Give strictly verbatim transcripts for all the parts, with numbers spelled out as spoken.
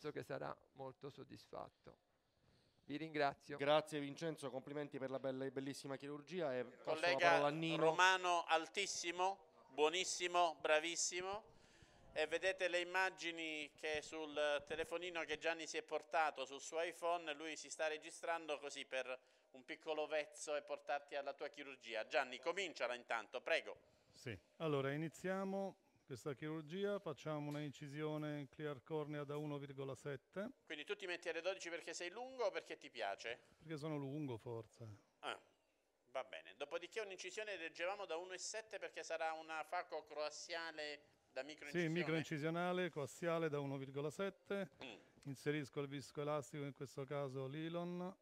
penso che sarà molto soddisfatto. Vi ringrazio. Grazie Vincenzo, complimenti per la bella e bellissima chirurgia. E collega Romano, altissimo, buonissimo, bravissimo. E vedete le immagini che sul telefonino che Gianni si è portato sul suo iPhone, lui si sta registrando così per un piccolo vezzo e portarti alla tua chirurgia. Gianni, cominciala intanto, prego. Sì, allora iniziamo questa chirurgia, facciamo una incisione clear cornea da uno virgola sette. Quindi tu ti metti alle dodici perché sei lungo o perché ti piace? Perché sono lungo forse. Ah, va bene, dopodiché un'incisione leggevamo da uno virgola sette perché sarà una faco croassiale da microincisione? Sì, microincisionale, coassiale da uno virgola sette. Mm. Inserisco il viscoelastico, in questo caso l'Ilon.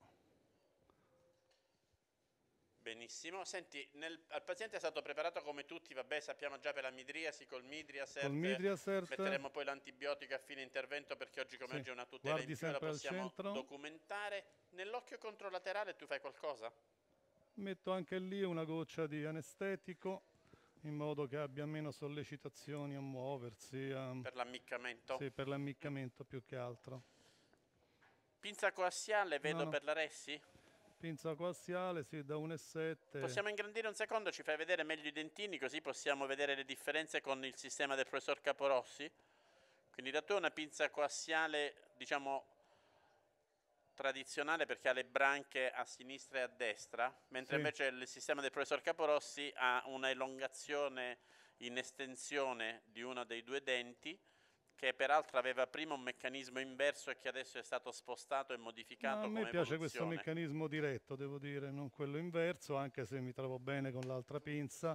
Benissimo, senti, nel, al paziente è stato preparato come tutti, vabbè, sappiamo già per la midriasi, col midriasert, col midriasert. Metteremo poi l'antibiotico a fine intervento perché oggi come sì. oggi è una tutela Guardi in più, la possiamo centro. documentare. Nell'occhio controlaterale tu fai qualcosa? Metto anche lì una goccia di anestetico in modo che abbia meno sollecitazioni a muoversi. A... Per l'ammiccamento? Sì, per l'ammiccamento più che altro. Pinza coassiale, vedo no, no. per la Ressi? Pinza coassiale, sì, da uno virgola sette. Possiamo ingrandire un secondo, ci fai vedere meglio i dentini, così possiamo vedere le differenze con il sistema del professor Caporossi? Quindi da tu una pinza coassiale, diciamo, tradizionale perché ha le branche a sinistra e a destra, mentre sì. invece il sistema del professor Caporossi ha una elongazione in estensione di uno dei due denti, che peraltro aveva prima un meccanismo inverso e che adesso è stato spostato e modificato. No, a me come piace evoluzione. Questo meccanismo diretto, devo dire, non quello inverso, anche se mi trovo bene con l'altra pinza.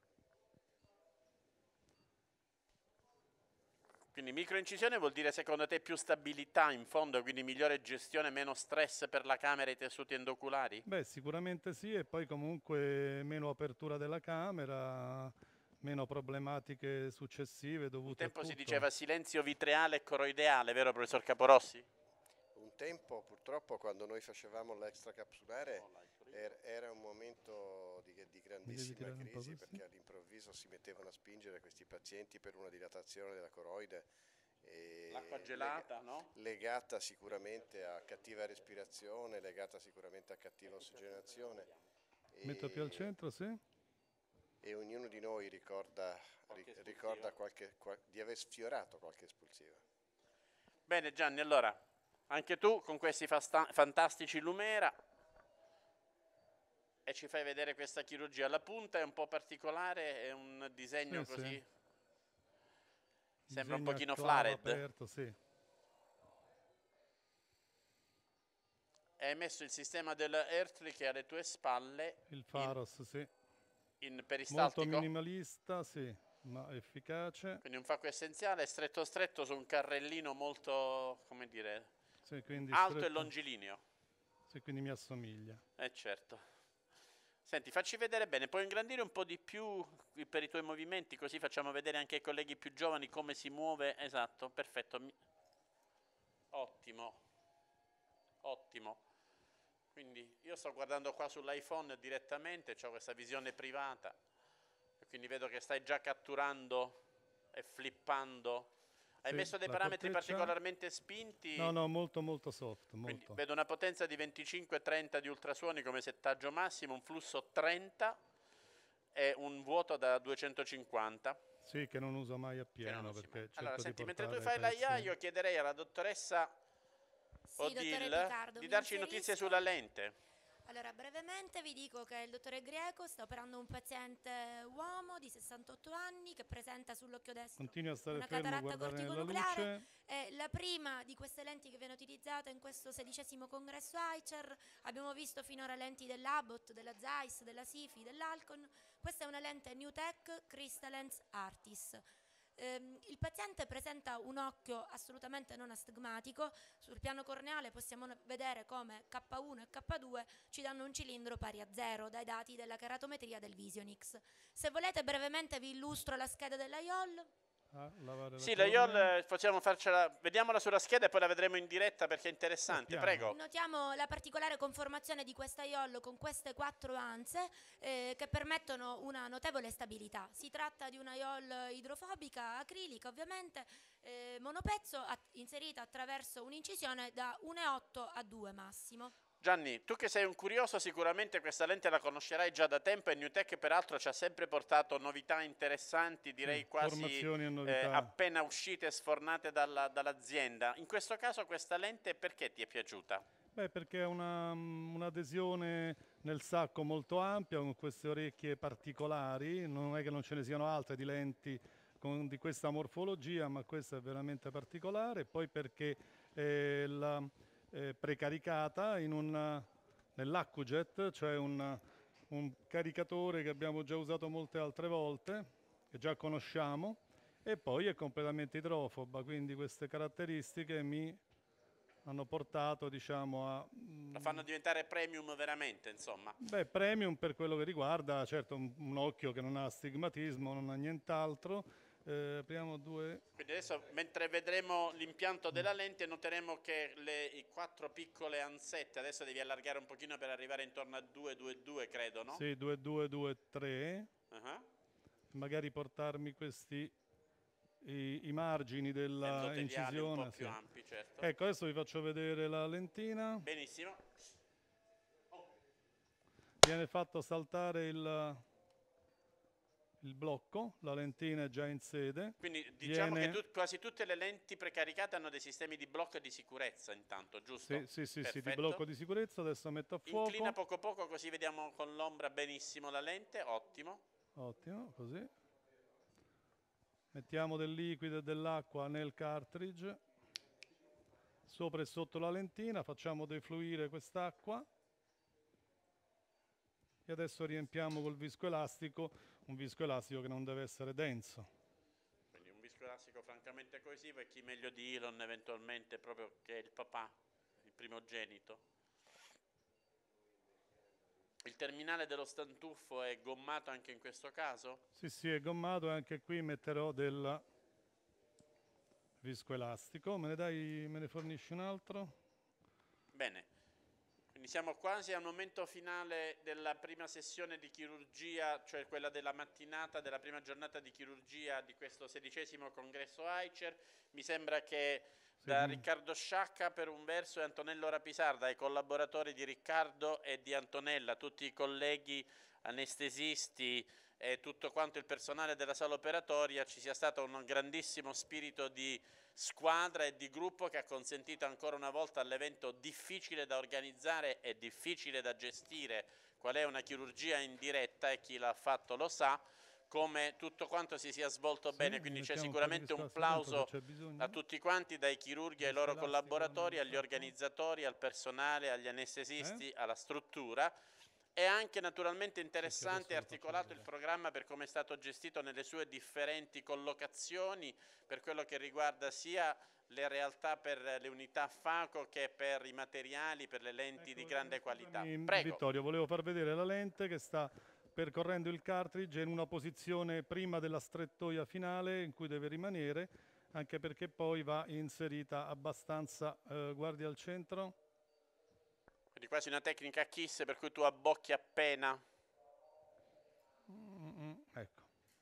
Quindi microincisione vuol dire secondo te più stabilità in fondo, quindi migliore gestione, meno stress per la camera e i tessuti endoculari? Beh, sicuramente sì, e poi comunque meno apertura della camera, meno problematiche successive dovute Un tempo a tutto. Si diceva silenzio vitreale e coroideale, vero professor Caporossi? Un tempo purtroppo quando noi facevamo l'extracapsulare er, era un momento di, di grandissima crisi perché all'improvviso si mettevano a spingere questi pazienti per una dilatazione della coroide. L'acqua gelata, leg no? Legata sicuramente a cattiva respirazione, legata sicuramente a cattiva ossigenazione. Metto più al centro, sì. E ognuno di noi ricorda, qualche ricorda qualche, qual, di aver sfiorato qualche espulsiva. Bene Gianni, allora, anche tu con questi fantastici Lumera e ci fai vedere questa chirurgia. La punta è un po' particolare, è un disegno sì, così, sì. sembra disegno un pochino flared. flared. Sì. Hai messo il sistema dell'Earthly che è alle tue spalle. Il Pharos, in, sì. In peristaltico. Molto minimalista, sì, ma efficace. Quindi un facco essenziale, stretto stretto su un carrellino molto, come dire, sì, quindi alto stretto. e longilineo. Sì, quindi mi assomiglia. Eh certo. Senti, facci vedere bene, puoi ingrandire un po' di più per i tuoi movimenti, così facciamo vedere anche ai colleghi più giovani come si muove. Esatto, perfetto. Ottimo, ottimo. Quindi io sto guardando qua sull'iPhone direttamente, ho questa visione privata, e quindi vedo che stai già catturando e flippando. Hai sì, messo dei parametri corteccia. particolarmente spinti? No, no, molto molto soft. Molto. Vedo una potenza di venticinque trenta di ultrasuoni come settaggio massimo, un flusso trenta e un vuoto da duecentocinquanta. Sì, che non uso mai appieno perché allora, senti, di mentre tu fai la I A, io chiederei alla dottoressa sì, Odile Riccardo, di darci notizie sulla lente. Allora, brevemente vi dico che il dottore Greco sta operando un paziente uomo di sessantotto anni che presenta sull'occhio destro Continua a stare una fermo, cataratta corticonucleare. luce. È la prima di queste lenti che viene utilizzata in questo sedicesimo congresso I C E R. Abbiamo visto finora lenti dell'Abbott, della Zeiss, della Sifi, dell'Alcon. Questa è una lente NewTek Crystalens Artis. Um, il paziente presenta un occhio assolutamente non astigmatico. Sul piano corneale possiamo vedere come K uno e K due ci danno un cilindro pari a zero dai dati della keratometria del Visionix. Se volete brevemente vi illustro la scheda della I O L. a lavare la Sì, la cornea. I O L possiamo farcela, vediamola sulla scheda e poi la vedremo in diretta perché è interessante. Sappiamo. Prego. Notiamo la particolare conformazione di questa I O L con queste quattro anse eh, che permettono una notevole stabilità. Si tratta di una I O L idrofobica, acrilica ovviamente, eh, monopezzo at- inserita attraverso un'incisione da uno virgola otto a due massimo. Gianni, tu che sei un curioso, sicuramente questa lente la conoscerai già da tempo e NewTek peraltro ci ha sempre portato novità interessanti, direi Sì, quasi formazioni e eh, novità. appena uscite e sfornate dalla- dall'azienda. In questo caso questa lente perché ti è piaciuta? Beh, perché è una, un'adesione nel sacco molto ampia, con queste orecchie particolari, non è che non ce ne siano altre di lenti con, di questa morfologia, ma questa è veramente particolare. Poi perché eh, la eh, precaricata in un, nell'AccuJet, cioè un, un caricatore che abbiamo già usato molte altre volte, che già conosciamo, e poi è completamente idrofoba, quindi queste caratteristiche mi hanno portato, diciamo, a... La fanno diventare premium veramente, insomma. Beh, premium per quello che riguarda, certo, un, un occhio che non ha astigmatismo, non ha nient'altro. Eh, apriamo due... Quindi adesso, mentre vedremo l'impianto della lente, noteremo che le i quattro piccole ansette, adesso devi allargare un pochino per arrivare intorno a due, due, due, credo, no? Sì, due, due, due, tre. Uh-huh. Magari portarmi questi... I, i margini della Endoteliali incisione. un po' Sì. più ampi, certo. Ecco, adesso vi faccio vedere la lentina. Benissimo. Viene fatto saltare il, il blocco, la lentina è già in sede. Quindi diciamo Viene... che tu, quasi tutte le lenti precaricate hanno dei sistemi di blocco e di sicurezza intanto, giusto? Sì, sì, sì, sì, di Perfetto. blocco di sicurezza. Adesso metto a fuoco. Inclina poco poco così vediamo con l'ombra benissimo la lente, ottimo. Ottimo, così. Mettiamo del liquido e dell'acqua nel cartridge, sopra e sotto la lentina, facciamo defluire quest'acqua e adesso riempiamo col viscoelastico, un viscoelastico che non deve essere denso. Quindi un viscoelastico francamente coesivo e chi meglio di Elon eventualmente proprio che è il papà, il primogenito. Il terminale dello stantuffo è gommato anche in questo caso? Sì, sì, è gommato e anche qui metterò del viscoelastico. Me ne dai, me ne fornisci un altro? Bene, quindi siamo quasi al momento finale della prima sessione di chirurgia, cioè quella della mattinata della prima giornata di chirurgia di questo sedicesimo congresso AICER. Mi sembra che da Riccardo Sciacca per un verso e Antonello Rapisarda, ai collaboratori di Riccardo e di Antonella, tutti i colleghi anestesisti e tutto quanto il personale della sala operatoria, ci sia stato un grandissimo spirito di squadra e di gruppo che ha consentito ancora una volta all'evento difficile da organizzare e difficile da gestire, qual è una chirurgia in diretta, e chi l'ha fatto lo sa, come tutto quanto si sia svolto Sì, bene, quindi c'è mettiamo un po' sicuramente di un spazio dentro, plauso se c'è bisogno. a tutti quanti, dai chirurghi ai loro collaboratori, agli organizzatori, al personale, agli anestesisti, Eh? alla struttura. È anche naturalmente interessante e adesso lo articolato faccio il programma per come è stato gestito nelle sue differenti collocazioni, per quello che riguarda sia le realtà per le unità FACO che per i materiali, per le lenti Ecco, di grande qualità. scusami, Prego. Vittorio, volevo far vedere la lente che sta percorrendo il cartridge in una posizione prima della strettoia finale in cui deve rimanere, anche perché poi va inserita abbastanza, eh, guardi al centro. Quindi quasi una tecnica a kiss per cui tu abbocchi appena. Mm, ecco.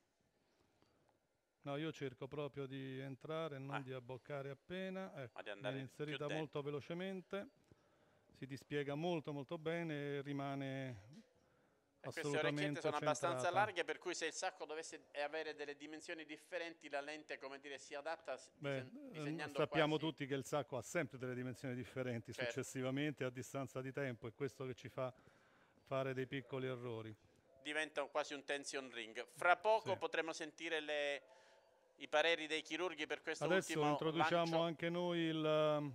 No, io cerco proprio di entrare, non Ah. di abboccare appena. Ecco, Ma di andare viene inserita più dentro. molto velocemente, si dispiega molto molto bene e rimane E queste assolutamente orecchiette sono abbastanza centrata. larghe, per cui se il sacco dovesse avere delle dimensioni differenti, la lente, come dire, si adatta s- Beh, dise- ehm, disegnando sappiamo quasi. tutti che il sacco ha sempre delle dimensioni differenti Certo. successivamente a distanza di tempo, è questo che ci fa fare dei piccoli errori. Diventa un- quasi un tension ring. Fra poco Sì. potremo sentire le- i pareri dei chirurghi per questo Adesso ultimo introduciamo lancio. anche noi il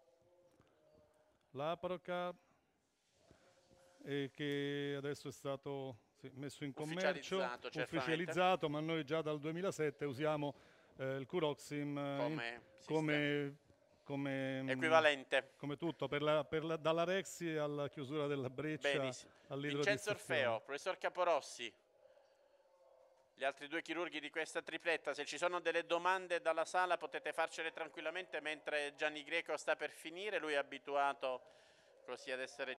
l'Aprocar, eh, che adesso è stato sì, messo in commercio, Ufficializzato, certamente. ufficializzato, ma noi già dal duemilasette usiamo eh, il Curoxim eh, Come come, come, mm, equivalente. come tutto, per la, per la- dalla Rexi alla chiusura della breccia Benissimo. Vincenzo all'idrodistruzione. Orfeo, professor Caporossi. Gli altri due chirurghi di questa tripletta, se ci sono delle domande dalla sala potete farcele tranquillamente mentre Gianni Greco sta per finire, lui è abituato così ad essere